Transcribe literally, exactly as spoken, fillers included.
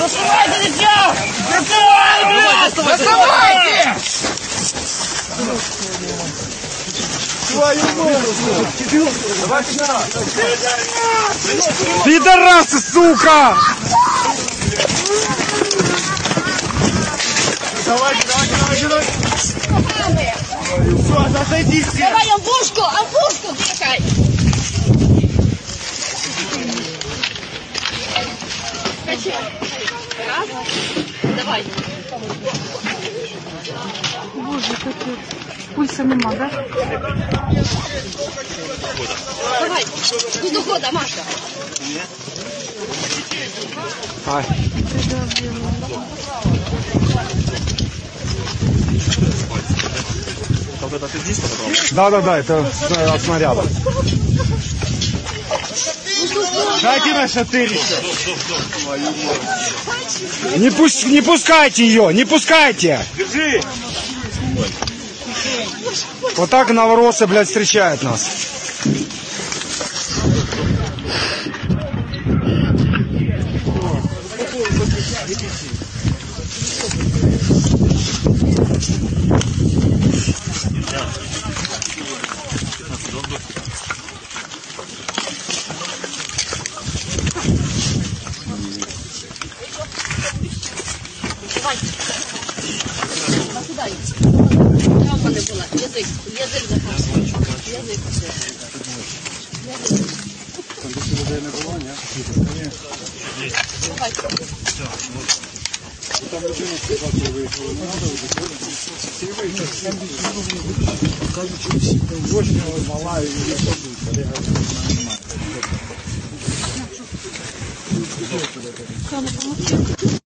Доставайте, дитя! Доставай, блядь! Доставайте! Твою мать! Давай сюда! Пидорасы, сука! Давай, давай, давай, давай! Все, отойди все! Давай амбушку, амбушку дыхай! Раз, давай. Боже, капец. Пульса нема, да? Давай, до хода, Маша. Ай. Да-да-да, это от снаряда. Дайте на шатырище! Не, пусть, не пускайте ее, не пускайте! Держи! Вот так новоросы, блядь, встречают нас. Давай. Сюда. Травма не була. Язик, язик захопив. Язик. Язик. Давай. Там людина сказала, що виїхала. Не треба виходити. Всі виїхали. Кажуть, що всі там очень мала і не ходить.